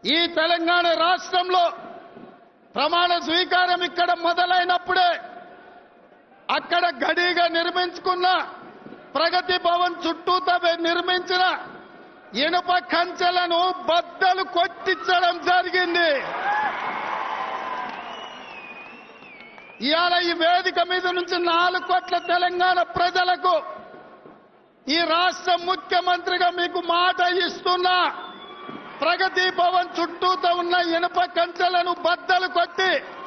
ఈ తెలంగాణ రాష్ట్రంలో ప్రమాణ స్వీకారం ఇక్కడ మొదలైనప్పుడే అక్కడ గడిగా నిర్మించుకున్న ప్రగతి భవన్ చుట్టూతా నిర్మించిన ఇనుప కంచెలను బద్దలు కొట్టించడం జరిగింది. ఇవాళ ఈ వేదిక మీద నుంచి 4 కోట్ల తెలంగాణ ప్రజలకు ఈ రాష్ట్ర ముఖ్యమంత్రిగా మీకు మాట ఇస్తున్నా, ప్రగతి భవన్ చుట్టూతో ఉన్న ఇనుప కంచెలను బద్దలు కొట్టి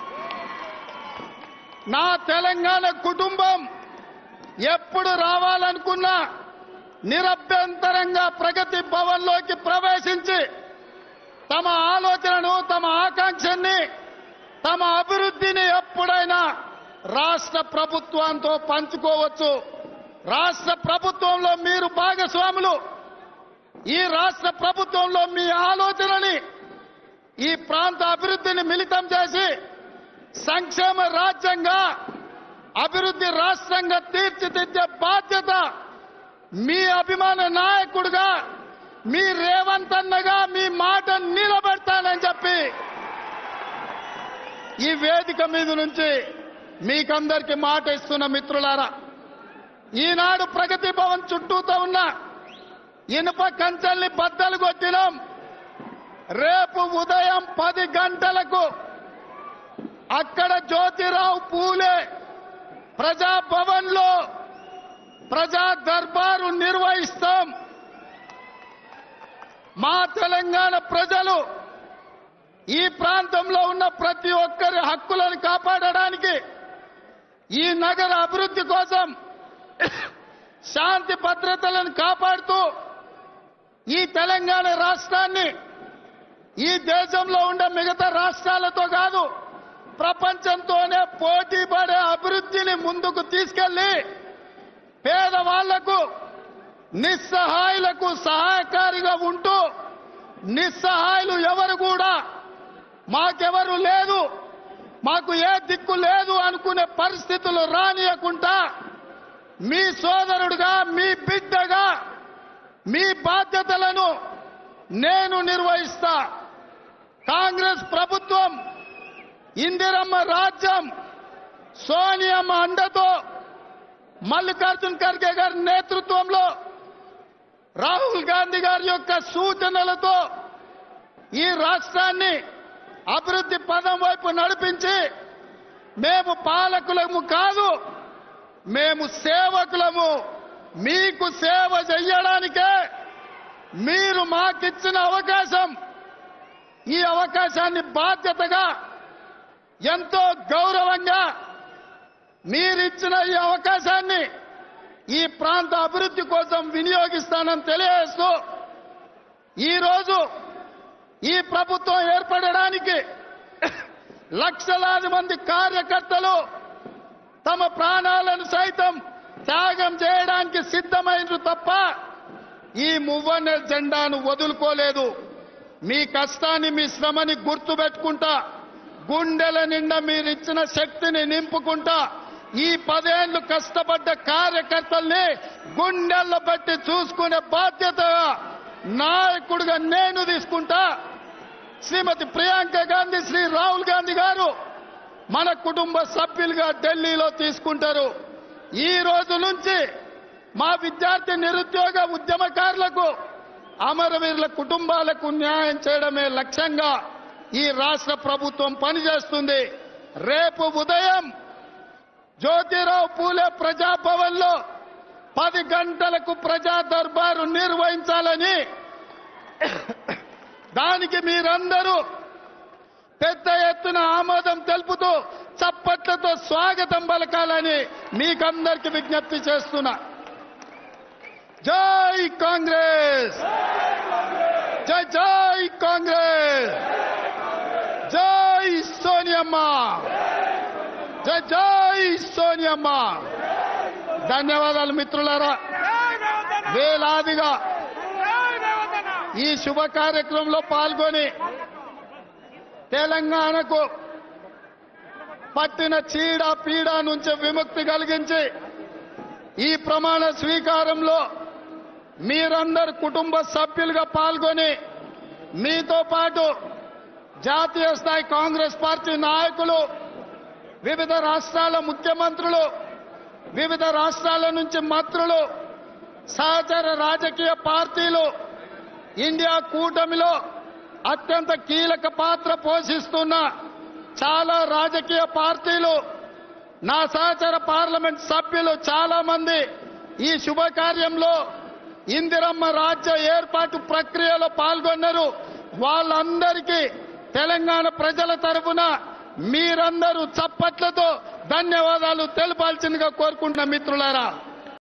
నా తెలంగాణ కుటుంబం ఎప్పుడు రావాలనుకున్నా నిరభ్యంతరంగా ప్రగతి భవన్లోకి ప్రవేశించి తమ ఆలోచనను, తమ ఆకాంక్షని, తమ అభివృద్ధిని ఎప్పుడైనా రాష్ట్ర ప్రభుత్వంతో పంచుకోవచ్చు. రాష్ట్ర ప్రభుత్వంలో మీరు భాగస్వాములు. ఈ రాష్ట్ర ప్రభుత్వంలో మీ ఆలోచనని, ఈ ప్రాంత అభివృద్ధిని మిళితం చేసి సంక్షేమ రాజ్యంగా, అభివృద్ధి రాష్ట్రంగా తీర్చిదిద్దే బాధ్యత మీ అభిమాన నాయకుడిగా, మీ రేవంత్ అన్నగా మీ మాట నిలబెడతానని చెప్పి ఈ వేదిక మీద నుంచి మీకందరికీ మాట ఇస్తున్న మిత్రులారా, ఈనాడు ప్రగతి భవన్ చుట్టూతో ఉన్న ఇనుప కంచెల్ని బద్దలు కొట్టినాం. రేపు ఉదయం 10 గంటలకు అక్కడ జ్యోతిరావు పూలే ప్రజాభవన్లో ప్రజా దర్బారు నిర్వహిస్తాం. మా తెలంగాణ ప్రజలు ఈ ప్రాంతంలో ఉన్న ప్రతి ఒక్కరి హక్కులను కాపాడడానికి, ఈ నగర అభివృద్ధి కోసం శాంతి భద్రతలను కాపాడుతూ ఈ తెలంగాణ రాష్ట్రాన్ని ఈ దేశంలో ఉండే మిగతా రాష్ట్రాలతో కాదు, ప్రపంచంతోనే పోటీ పడే అభివృద్ధిని ముందుకు తీసుకెళ్లి పేదవాళ్లకు, నిస్సహాయులకు సహాయకారిగా ఉంటూ, నిస్సహాయులు ఎవరు కూడా మాకెవరు లేదు, మాకు ఏ దిక్కు లేదు అనుకునే పరిస్థితులు రానియకుండా మీ సోదరుడుగా, మీ బిడ్డగా మీ బాధ్యతలను నేను నిర్వహిస్తా. కాంగ్రెస్ ప్రభుత్వం, ఇందిరమ్మ రాజ్యం, సోనియమ్మ అండతో, మల్లికార్జున్ ఖర్గే గారి నేతృత్వంలో, రాహుల్ గాంధీ గారి యొక్క సూచనలతో ఈ రాష్ట్రాన్ని అభివృద్ధి పదం వైపు నడిపించి మేము పాలకులము కాదు, మేము సేవకులము. మీకు సేవ చెయ్యడానికే మీరు మాకిచ్చిన అవకాశం. ఈ అవకాశాన్ని బాధ్యతగా, ఎంతో గౌరవంగా మీరిచ్చిన ఈ అవకాశాన్ని ఈ ప్రాంత అభివృద్ధి కోసం వినియోగిస్తానని తెలియజేస్తూ, ఈరోజు ఈ ప్రభుత్వం ఏర్పడడానికి లక్షలాది మంది కార్యకర్తలు తమ ప్రాణాలను సైతం త్యాగం చేయడానికి సిద్ధమైనరు తప్ప ఈ మువ్వన్నె జెండాను వదులుకోలేదు. మీ కష్టాన్ని, మీ శ్రమని గుర్తుపెట్టుకుంటా, గుండెల నిండా మీరిచ్చిన శక్తిని నింపుకుంటా, ఈ 10 ఏళ్లు కష్టపడ్డ కార్యకర్తల్ని గుండెల్లో పెట్టి చూసుకునే బాధ్యత నాయకుడిగా నేను తీసుకుంటా. శ్రీమతి ప్రియాంక గాంధీ, శ్రీ రాహుల్ గాంధీ గారు మన కుటుంబ సభ్యులుగా ఢిల్లీలో తీసుకుంటారు. ఈ రోజు నుంచి మా విద్యార్థి, నిరుద్యోగ ఉద్యమకారులకు, అమరవీరుల కుటుంబాలకు న్యాయం చేయడమే లక్ష్యంగా ఈ రాష్ట్ర ప్రభుత్వం పనిచేస్తుంది. రేపు ఉదయం జ్యోతిరావు పూలే ప్రజాభవన్లో 10 గంటలకు ప్రజా దర్బారు నిర్వహించాలని, దానికి మీరందరూ పెద్ద ఎత్తున ఆమోదం తెలుపుతూ చప్పట్లతో స్వాగతం పలకాలని మీకందరికీ విజ్ఞప్తి చేస్తున్నా. జై కాంగ్రెస్, జై జై కాంగ్రెస్, జై సోనియమ్మ, జై జై సోనియమ్మ. ధన్యవాదాలు మిత్రులారా. వేలాదిగా ఈ శుభ కార్యక్రమంలో పాల్గొని తెలంగాణకు పట్టిన చీడ పీడ నుంచి విముక్తి కలిగించి ఈ ప్రమాణ స్వీకారంలో మీరందరూ కుటుంబ సభ్యులుగా పాల్గొని మీతో పాటు జాతీయ స్థాయి కాంగ్రెస్ పార్టీ నాయకులు, వివిధ రాష్ట్రాల ముఖ్యమంత్రులు, వివిధ రాష్ట్రాల నుంచి మంత్రులు, సహచర రాజకీయ పార్టీలు, ఇండియా కూటమిలో అత్యంత కీలక పాత్ర పోషిస్తున్న చాలా రాజకీయ పార్టీలు, నా సహచర పార్లమెంట్ సభ్యులు చాలా మంది ఈ శుభకార్యంలో ఇందిరమ్మ రాజ్య ఏర్పాటు ప్రక్రియలో పాల్గొన్నారు. వాళ్ళందరికీ తెలంగాణ ప్రజల తరఫున మీరందరూ చప్పట్లతో ధన్యవాదాలు తెలపాల్సిందిగా కోరుకుంటున్న మిత్రులారా.